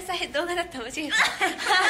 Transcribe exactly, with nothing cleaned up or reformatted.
さい動画だった間違え